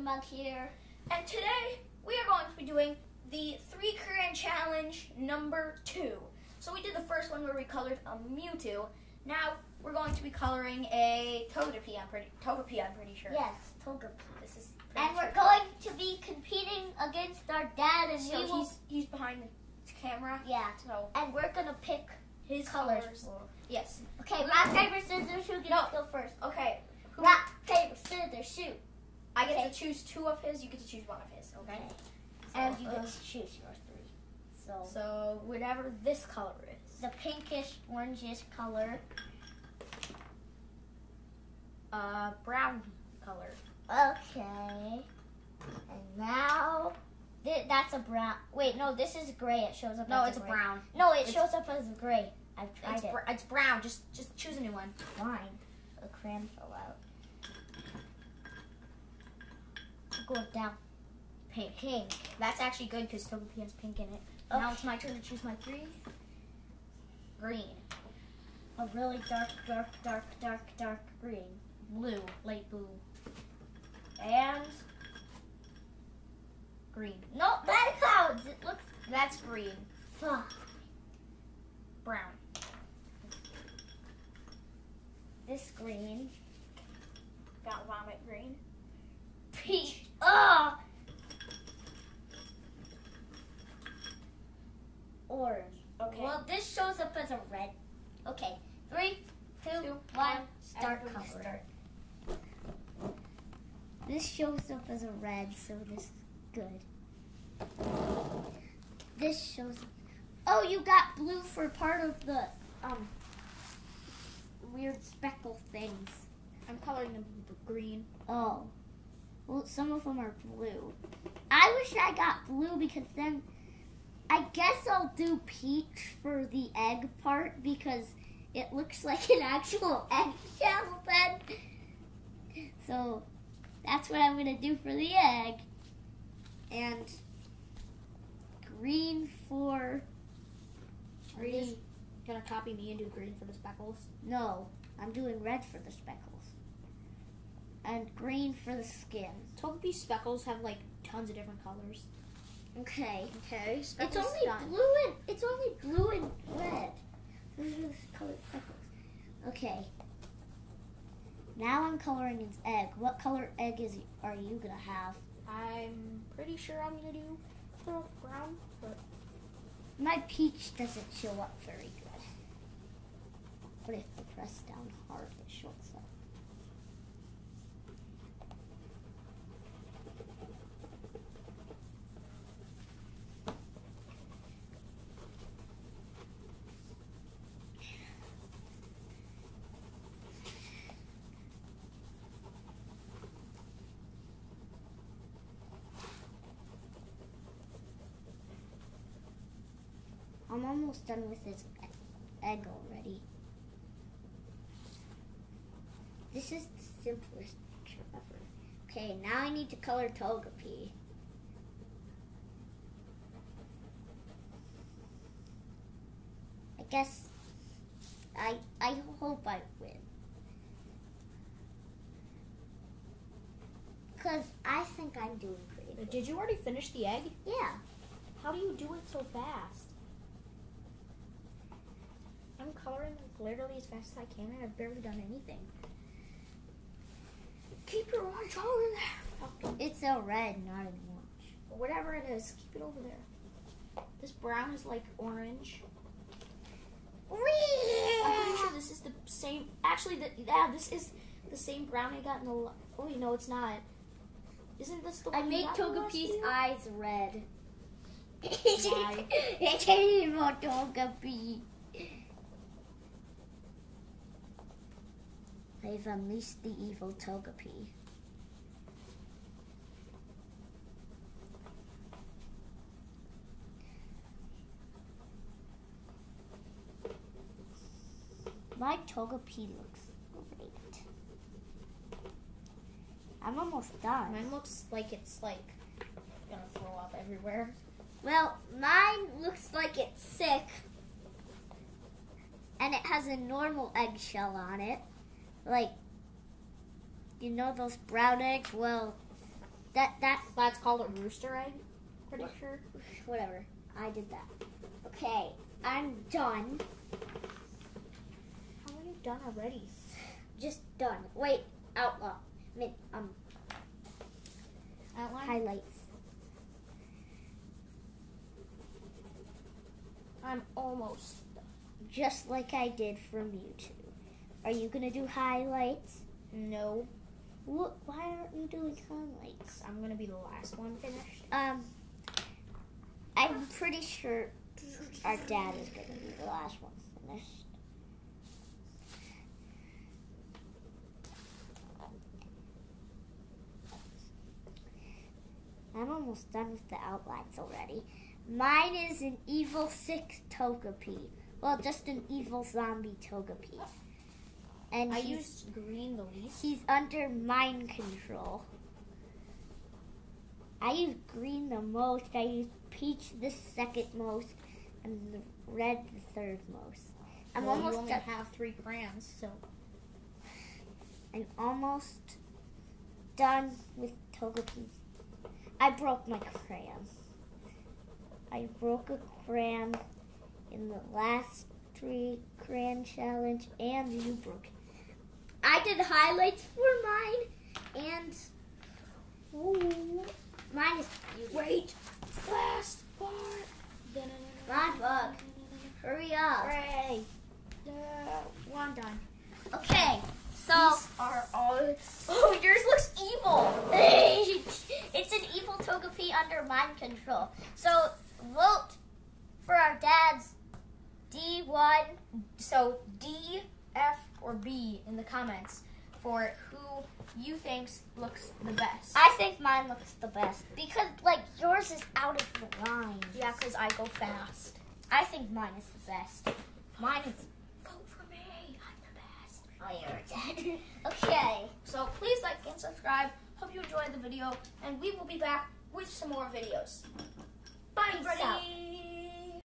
Mug here. And today we are going to be doing the 3 crayon challenge number 2. So we did the first one where we colored a Mewtwo. Now we're going to be coloring a Togepi. I'm pretty sure. Yes, Togepi. This is And we're going to be competing against our dad, and so we will. he's behind the camera. Yeah. So And we're gonna pick his colors. Yes. Okay, rock, paper, scissors. Who gets to go first? Okay. Rock, paper, scissors, shoot. I get to choose 2 of his. You get to choose 1 of his. Okay. So, And you get to choose your 3. So whatever this color is. The pinkish, orangish color. Brown color. Okay. And now, that's a brown. Wait, no, this is gray. It shows up. No, as it's a gray. brown. No, it shows up as gray. I've tried It's it. it's brown. Just choose a new one. Fine. The crayon fell out. I'll go with down. Pink. That's actually good because Togepi has pink in it. Okay. Now it's my turn to choose my 3. Green. A really dark green. Blue. Light blue. And green. No, that counts. It looks That's green. fun. Brown. This green. Got vomit green. Peach. Oh! Orange. Okay. Well, this shows up as a red. Okay. 3, 2, 1. Start Everybody color. start. This shows up as a red, so this is good. This shows up. Oh, you got blue for part of the weird speckle things. I'm coloring them green. Oh. Well, some of them are blue. I wish I got blue because then I guess I'll do peach for the egg part because it looks like an actual eggshell then. So that's what I'm going to do for the egg. And green for Are you just gonna copy me and do green for the speckles? No, I'm doing red for the speckles. And green for the skin. Togepi speckles have like tons of different colors. Okay. Okay. It's Speckles only done. blue and red. Those are the colored speckles. Okay. Now I'm coloring its egg. What color egg are you gonna have? I'm pretty sure I'm gonna do brown. But My peach doesn't show up very good. But if I press down hard, it shows up. I'm almost done with this egg already. This is the simplest picture ever. Okay, now I need to color Togepi. I guess I hope I win. Because I think I'm doing pretty good. did you already finish the egg? Yeah. How do you do it so fast? I'm coloring literally as fast as I can, and I've barely done anything. Keep your orange over there. It's a red, not an orange. Whatever it is, keep it over there. This brown is like orange. I'm pretty sure this is the same. Actually, this is the same brown I got in the. Oh wait, no, it's not. Isn't this the one? I made got in the last Togepi's video? eyes red. Why? It's an evil Togepi. I've unleashed the evil Togepi. My Togepi looks great. I'm almost done. Mine looks like it's like gonna throw up everywhere. Well, mine looks like it's sick. And it has a normal eggshell on it. Like, you know those brown eggs? Well, That's called a rooster egg. Pretty sure. Whatever. I did that. Okay, I'm done. How are you done already? Just done. Wait, outlaw. Outline? Highlights. I'm almost done. Just like I did for Mewtwo. Are you gonna do highlights? No. What? Why aren't you doing highlights? I'm gonna be the last one finished. I'm pretty sure our dad is gonna be the last one finished. I'm almost done with the outlines already. Mine is an Evil 6 Togepi. Well, just an evil zombie Togepi. And I used green the least. He's under mind control. I use green the most. I use peach the second most, and the red the third most. You only have 3 crayons, so I'm almost done with Togepi. I broke my crayon. I broke a crayon in the last 3 crayon challenge, and you broke it. I did highlights for mine, and mine is beautiful. wait. Last part. My bug. Hurry up. Hooray. One done. Okay, so These are all. Oh, yours looks evil. it's an evil Togepi under mind control. So vote for our dad's D1. So D, F, or B in the comments for who you think looks the best. I think mine looks the best because, like, yours is out of the line. Yeah, because I go fast. I think mine is the best. Mine is. Vote for me. I'm the best. Oh, you're dead. Okay. So please like and subscribe. Hope you enjoyed the video, and we will be back with some more videos. Bye, Peace out. everybody.